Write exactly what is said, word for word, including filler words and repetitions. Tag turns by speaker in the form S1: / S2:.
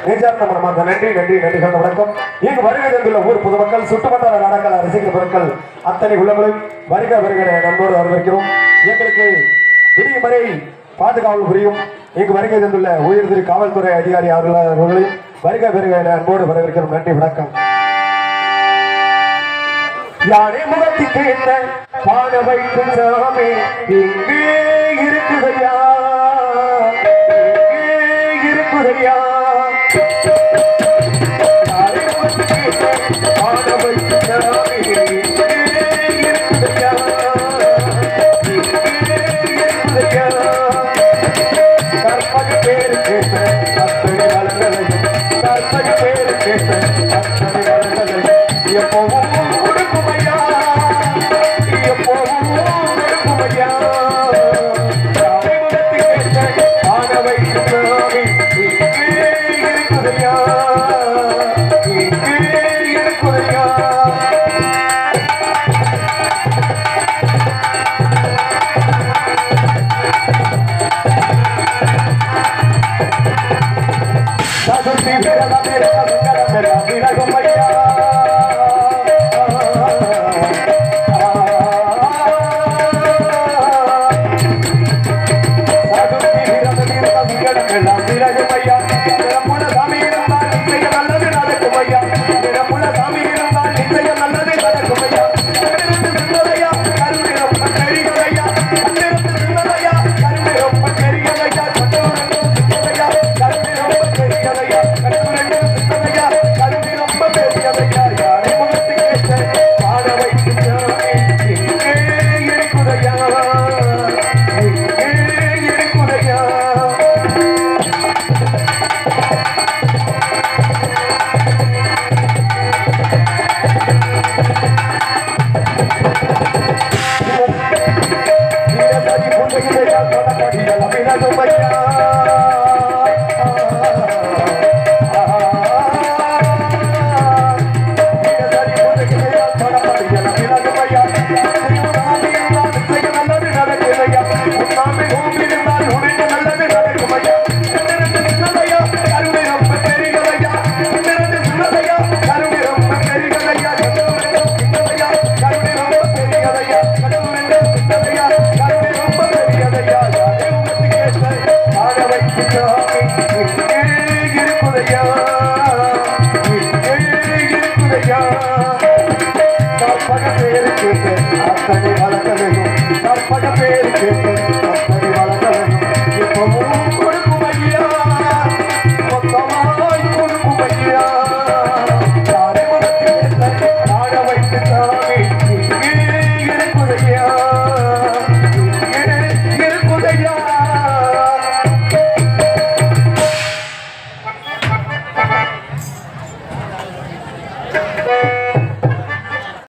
S1: நெஞ்சார்ந்த மனமார்ந்த நன்றி நன்றி நன்றி கலந்த வணக்கம். இங்கு வருகை தந்துள்ள ஊர் பொதுமக்கள், சுற்றுவட்டார நாடக ரசிகர் பொருட்கள் அத்தனை உள்ளங்களும் வருக வருகிற நண்போடு வரவேற்கிறோம். எங்களுக்கு விடியும் வரை பாதுகாவல் புரியும் இங்கு வருகை தந்துள்ள உயர் திரு காவல்துறை அதிகாரி அவர்களையும் வருக வருகிற அன்போடு வரவேற்கிறோம். நன்றி வணக்கம். யானை முகத்துக்கு என்ன பாட வைக்கும் சாமி இங்கே இருக்குதையா, இங்கே இருக்குதையா. யானை முகத்துக்கு என்ன பாட வைக்கும் சாமி இங்கே இருக்குதையா, இங்கே இருக்குதையா. கற்பக பேரு கேட்ட அத்தனை வளங்களையும், கற்பக பேரு கேட்ட அத்தனை வளங்களையும் எப்பவும் Yeah.